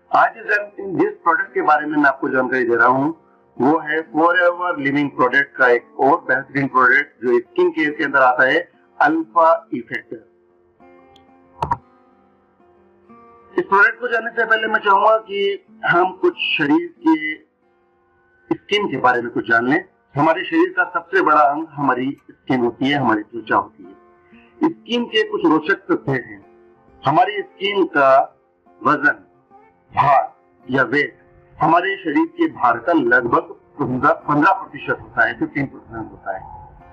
आज जिस प्रोडक्ट के बारे में मैं आपको जानकारी दे रहा हूँ वो है फॉरएवर लिविंग प्रोडक्ट का एक और बेहतरीन प्रोडक्ट जो स्किन केयर के अंदर आता है, अल्फा इफेक्टर। इस प्रोडक्ट को जानने से पहले मैं चाहूंगा कि हम कुछ शरीर के स्किन के बारे में कुछ जान लें। हमारे शरीर का सबसे बड़ा अंग हमारी स्किन होती है, हमारी त्वचा होती है। स्किन के कुछ रोचक तथ्य हैं। हमारी स्किन का वजन, भार या वेट हमारे शरीर के भार का लगभग 15% होता है, 15% होता है।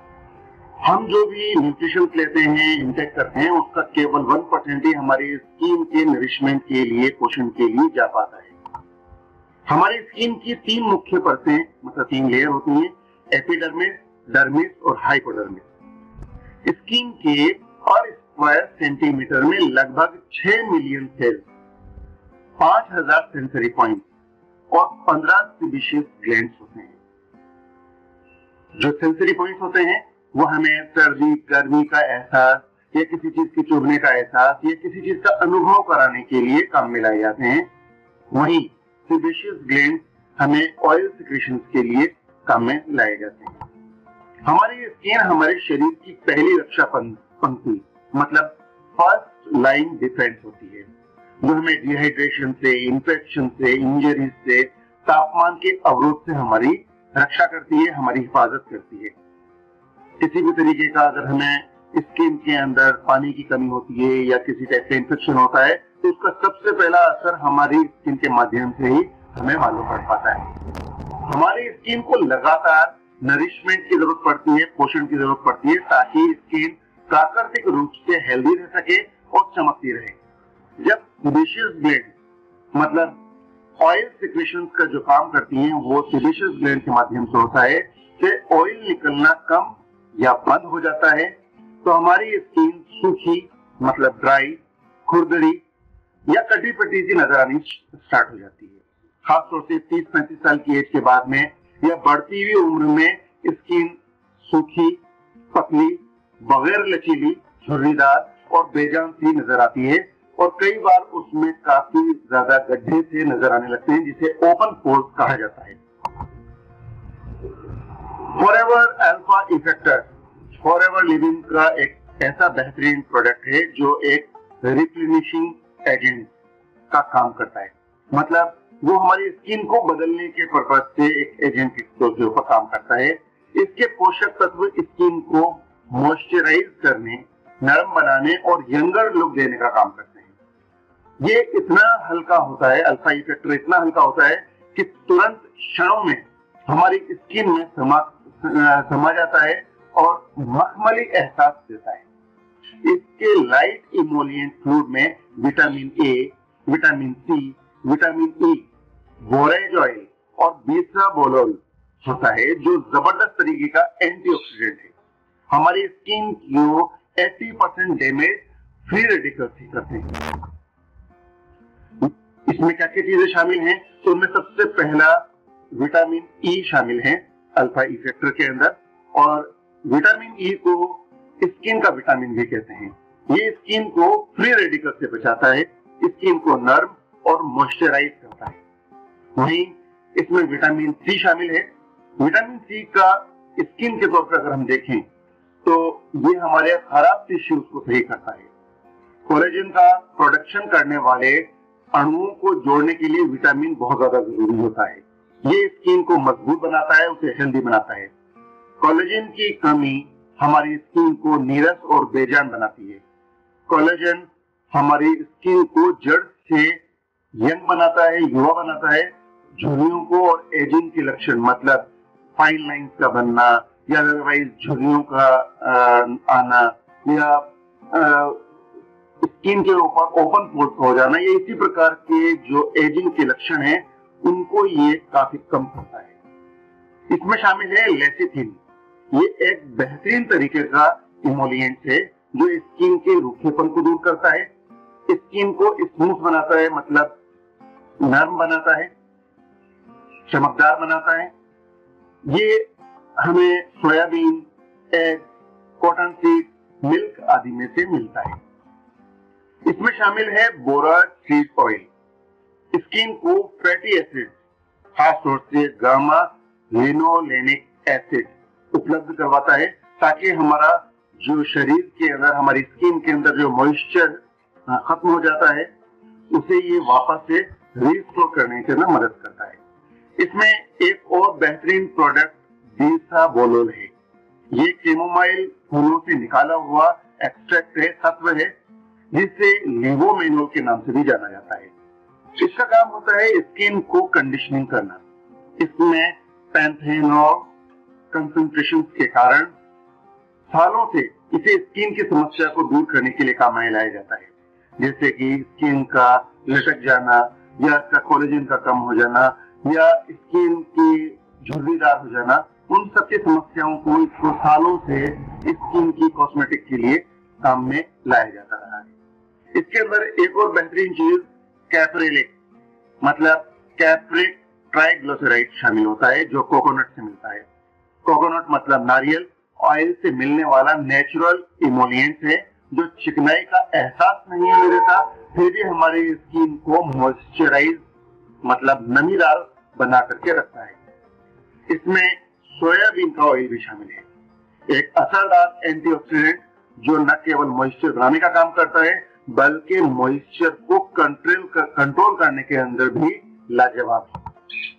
हम जो भी न्यूट्रिशन लेते हैं, इंटेक करते हैं, उसका केवल 1% ही हमारी स्किन के नरिशमेंट के लिए, पोषण के लिए जा पाता है। हमारी स्किन की 3 मुख्य परतें, मतलब 3 लेयर होती हैं, एपिडर्मिस, डर्मिस और हाइपोडर्मिस। स्किन के पर स्क्वायर सेंटीमीटर में लगभग 6 मिलियन सेल, 5000 सेंसरी पॉइंट और 15 सीबेशियस ग्लैंड्स होते हैं। जो सेंसरी पॉइंट्स होते हैं वो हमें सर्दी, गर्मी का एहसास या किसी चीज के चुभने का एहसास या किसी चीज का अनुभव कराने के लिए काम में लाए जाते हैं। वहीं सीबेशियस ग्लैंड हमें ऑयल सिक्रेशन के लिए काम में लाए जाते हैं। हमारी स्किन हमारे शरीर की पहली रक्षा पंक्ति, मतलब फर्स्ट लाइन डिफेंस होती है, जो हमें डिहाइड्रेशन से, इंफेक्शन से, इंजरीज से, तापमान के अवरोध से हमारी रक्षा करती है, हमारी हिफाजत करती है। किसी भी तरीके का अगर हमें स्किन के अंदर पानी की कमी होती है या किसी टाइप का इंफेक्शन होता है तो उसका सबसे पहला असर हमारी स्किन के माध्यम से ही हमें मालूम पड़ पाता है। हमारी स्किन को लगातार नरिशमेंट की जरूरत पड़ती है, पोषण की जरूरत पड़ती है, ताकि स्किन प्राकृतिक रूप से हेल्दी रह सके और चमकती रहे। जब सीबेशियस ग्लैंड, मतलब ऑयल सिक्रेशन का जो काम करती हैं, वो सीबेशियस ग्लैंड के माध्यम से होता है, से ऑयल निकलना कम या बंद हो जाता है, तो हमारी स्किन सूखी, मतलब ड्राई, खुरदरी या कटी पटी सी नजर आनी स्टार्ट हो जाती है। खासतौर से 30-35 साल की एज के बाद में या बढ़ती हुई उम्र में स्किन सूखी, पतली, बगैर लचीली, झुर्रीदार और बेजान सी नजर आती है और कई बार उसमें काफी ज्यादा गड्ढे से नजर आने लगते हैं, जिसे ओपन पोर्स कहा जाता है। Forever Alpha Effector Forever Living का एक ऐसा बेहतरीन प्रोडक्ट है जो एक रिप्लेनिशिंग एजेंट का काम करता है। मतलब वो हमारी स्किन को बदलने के पर्पज से एक एजेंट के ऊपर काम करता है। इसके पोषक तत्व स्किन को मॉइस्चराइज करने, नरम बनाने और यंगर लुक देने का काम करते हैं। ये इतना हल्का होता है, अल्फा इफेक्टर इतना हल्का होता है कि तुरंत क्षणों में हमारी स्किन में समा जाता है और मखमली एहसास देता है। इसके लाइट इमोलिएंट फ्लूइड में vitamin A, vitamin C, vitamin E, borage oil और बिसाबोलोल होता है, जो जबरदस्त तरीके का एंटीऑक्सीडेंट है। हमारी स्किन को 80% डैमेज फ्री रेडिकल्स ही करते हैं। इसमें क्या क्या चीजें शामिल हैं? तो उनमें सबसे पहला विटामिन ई शामिल है अल्फा इफेक्टर के अंदर, और विटामिन ई को स्किन का विटामिन भी कहते हैं। ये स्किन को फ्री रेडिकल से बचाता है, स्किन को नर्म और मॉइस्चराइज करता है। वहीं इसमें विटामिन सी शामिल है। विटामिन सी का स्किन के तौर पर अगर हम देखें तो ये हमारे खराब टिश्यूज को सही करता है। कोलेजन का प्रोडक्शन करने वाले अणुओं को जोड़ने के लिए विटामिन बहुत ज्यादा जरूरी होता है। ये स्किन को मजबूत बनाता है, उसे हेल्दी बनाता है। कोलेजन की कमी हमारी स्किन को नीरस और बेजान बनाती है। कोलेजन हमारी स्किन को जड़ से यंग बनाता है, युवा बनाता है। झुर्रियों को और एजिंग के लक्षण, मतलब फाइन लाइंस का बनना या अदरवाइज झुर्रियों का आना या स्किन के ऊपर ओपन पोर्स हो जाना, ये इसी प्रकार के जो एजिंग के लक्षण हैं उनको ये काफी कम करता है। इसमें शामिल है लेसिथिन। ये एक बेहतरीन तरीके का इमोलिएंट है जो स्किन के रूखेपन को दूर करता है, स्किन को स्मूथ बनाता है, मतलब नरम बनाता है, चमकदार बनाता है। ये हमें soybean, egg, cotton seed, milk आदि में से मिलता है। इसमें शामिल है बोरा सीड ऑयल। स्किन को फैटी एसिड, खास तौर से गामा लिनोलेनिक एसिड उपलब्ध करवाता है, ताकि हमारा जो शरीर के अंदर, हमारी स्किन के अंदर जो मॉइस्चर खत्म हो जाता है, उसे ये वापस से रिस्टोर करने के अंदर मदद करता है। इसमें एक और बेहतरीन प्रोडक्ट बिसाबोलोल है। ये कैमोमाइल फूलों से निकाला हुआ एक्सट्रैक्ट है, तत्व है, जिसे लेवोमेनोल के नाम से भी जाना जाता है। इसका काम होता है स्किन को कंडीशनिंग करना। इसमें पैंथेनॉल कंसंट्रेशन के कारण सालों से इसे स्किन की समस्या को दूर करने के लिए काम में लाया जाता है, जैसे कि स्किन का लटक जाना या इसका कोलेजन का कम हो जाना या स्किन की झुर्रीदार हो जाना, उन सब की समस्याओं को इसको सालों से स्किन की कॉस्मेटिक के लिए काम में लाया जाता रहा है। इसके अंदर एक और बेहतरीन चीज कैप्रेलिक मतलब कैप्रिक ट्राइग्लिसराइड शामिल होता है, जो कोकोनट से मिलता है। कोकोनट मतलब नारियल ऑयल से मिलने वाला नेचुरल इमोलिएंट है, जो चिकनाई का एहसास नहीं होने देता, फिर भी हमारी स्किन को मॉइस्चराइज मतलब नमीदार बना करके रखता है। इसमें सोयाबीन का ऑयल भी शामिल है, एक असरदार एंटीऑक्सीडेंट जो न केवल मॉइस्चर बनाने का काम करता है, बल्कि मॉइस्चर को कंट्रोल करने के अंदर भी लाजवाब है।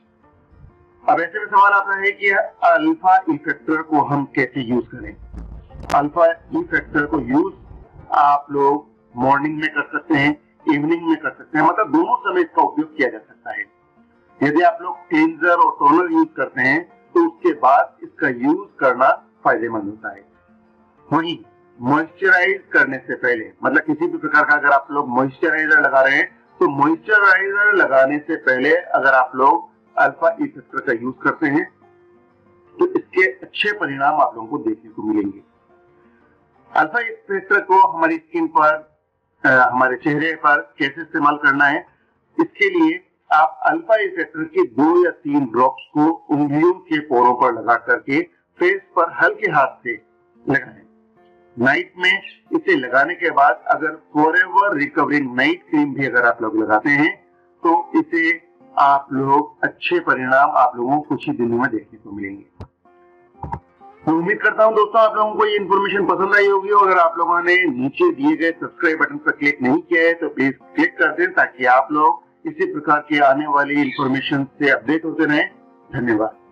अब ऐसे में सवाल आता है कि अल्फा इफेक्टर को हम कैसे यूज करें। अल्फा इफेक्टर को यूज आप लोग मॉर्निंग में कर सकते हैं, इवनिंग में कर सकते हैं, मतलब दोनों समय इसका उपयोग किया जा सकता है। यदि आप लोग क्लींजर और टोनर यूज करते हैं तो उसके बाद इसका यूज करना फायदेमंद होता है। वहीं मॉइस्चराइज करने से पहले, मतलब किसी भी प्रकार का अगर आप लोग मॉइस्चराइजर लगा रहे हैं, तो मॉइस्चराइजर लगाने से पहले अगर आप लोग अल्फा इफेक्टर का यूज करते हैं तो इसके अच्छे परिणाम आप लोगों को देखने को मिलेंगे। अल्फा इफेक्टर को हमारी स्किन पर, हमारे चेहरे पर कैसे इस्तेमाल करना है, इसके लिए आप अल्फा इफेक्टर के 2 या 3 ड्रॉप्स को उंगलियों के पोरों पर लगा करके फेस पर हल्के हाथ से लगाएं। नाइट में इसे लगाने के बाद अगर फॉरएवर रिकवरिंग नाइट क्रीम भी अगर आप लोग लगाते हैं तो इसे आप लोग अच्छे परिणाम आप लोगों को कुछ ही दिनों में देखने को मिलेंगे। तो उम्मीद करता हूं दोस्तों आप लोगों को ये इन्फॉर्मेशन पसंद आई होगी। अगर आप लोगों ने नीचे दिए गए सब्सक्राइब बटन पर क्लिक नहीं किया है तो प्लीज क्लिक कर दें, ताकि आप लोग इसी प्रकार की आने वाली इन्फॉर्मेशन से अपडेट होते रहें। धन्यवाद।